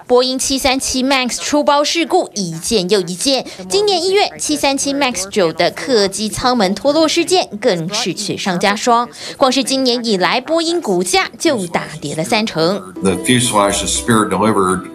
波音737 MAX 出包事故一件又一件，今年1月737 MAX 9的客机舱门脱落事件更是雪上加霜。光是今年以来，波音股价就大跌了30%。 The fuselage that Spirit delivered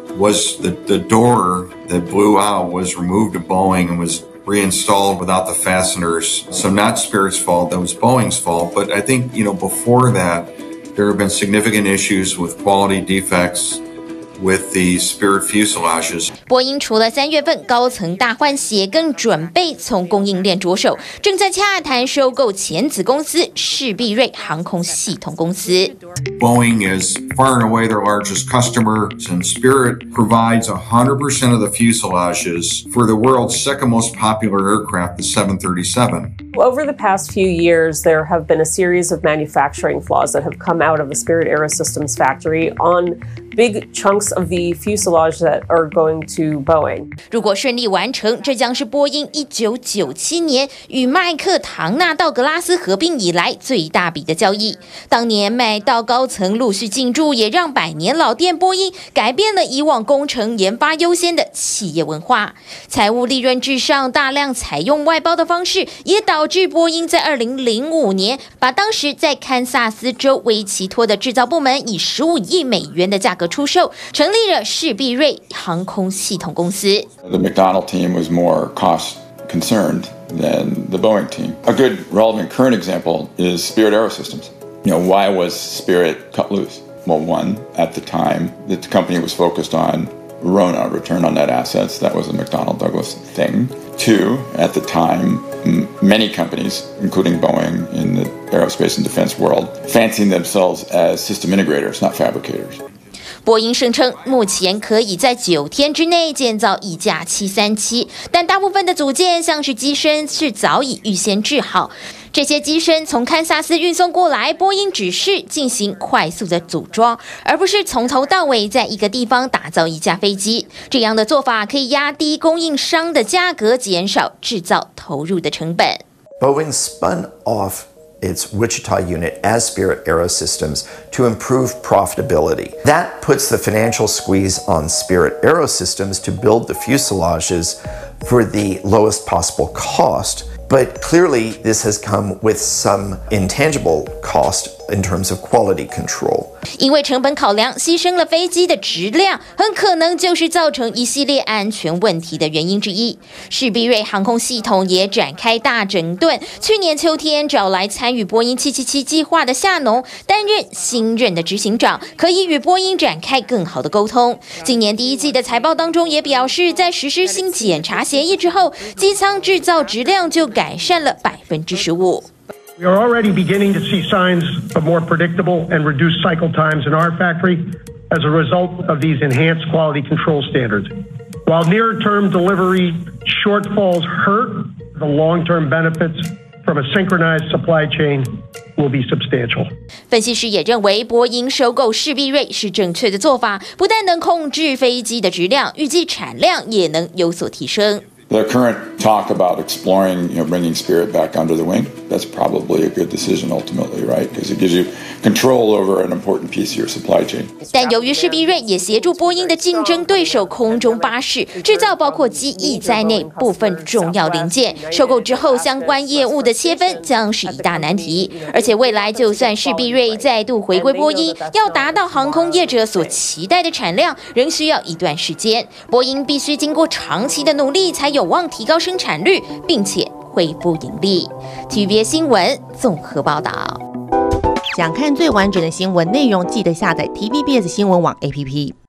was the door that blew out was removed to Boeing and was reinstalled without the fasteners. So not Spirit's fault, that was Boeing's fault. But I think, before that, there have been significant issues with quality defects with the Spirit fuselages. 波音除了3月份高层大换血，更准备从供应链着手，正在洽谈收购前子公司士必瑞航空系统公司。 Boeing is far and away their largest customer, and Spirit provides 100% of the fuselages for the world's second most popular aircraft, the 737. Over the past few years, there have been a series of manufacturing flaws that have come out of the Spirit AeroSystems factory on big chunks of the fuselage that are going to Boeing. 如果顺利完成，这将是波音1997年与麦克唐纳道格拉斯合并以来最大笔的交易。当年麦道高层陆续进驻，也让百年老店波音改变了以往工程研发优先的企业文化，财务利润至上，大量采用外包的方式，也导致波音在2005年把当时在堪萨斯州维奇托的制造部门以15亿美元的价格出售，成立了士必瑞航空系统公司。 The McDonnell team was more cost concerned than the Boeing team. A good relevant current example is Spirit AeroSystems. Why was Spirit cut loose? Well, one, at the time, the company was focused on RONA, return on net assets. That was a McDonnell Douglas thing. Two, at the time, many companies, including Boeing in the aerospace and defense world, fancying themselves as system integrators, not fabricators. 波音声称，目前可以在9天之内建造一架737，但大部分的组件，像是机身，是早已预先制好。这些机身从堪萨斯运送过来，波音只是进行快速的组装，而不是从头到尾在一个地方打造一架飞机。这样的做法可以压低供应商的价格，减少制造投入的成本。 Boeing spun off its Wichita unit as Spirit AeroSystems to improve profitability. That puts the financial squeeze on Spirit AeroSystems to build the fuselages for the lowest possible cost. But clearly, this has come with some intangible cost in terms of quality control. 因为成本考量，牺牲了飞机的质量，很可能就是造成一系列安全问题的原因之一。士必瑞航空系统也展开大整顿，去年秋天找来参与波音777计划的夏农担任新任的执行长，可以与波音展开更好的沟通。今年第1季的财报当中也表示，在实施新检查协议之后，机舱制造质量就改善了15%。 We are already beginning to see signs of more predictable and reduced cycle times in our factory as a result of these enhanced quality control standards. While near-term delivery shortfalls hurt, the long-term benefits from a synchronized supply chain will be substantial. 分析师也认为，波音收购士必瑞是正确的做法，不但能控制飞机的质量，预计产量也能有所提升。 The current talk about exploring, bringing Spirit back under the wing, that's probably a good decision ultimately, right? Because it gives you control over an important piece of your supply chain. 但由于士必瑞也协助波音的竞争对手空中巴士制造包括机翼在内部分重要零件，收购之后相关业务的切分将是一大难题。而且未来就算士必瑞再度回归波音，要达到航空业者所期待的产量，仍需要一段时间。波音必须经过长期的努力，才有望提高生产率，并且恢复盈利。TVBS 新闻综合报道。 想看最完整的新闻内容，记得下载 TVBS 新闻网 APP。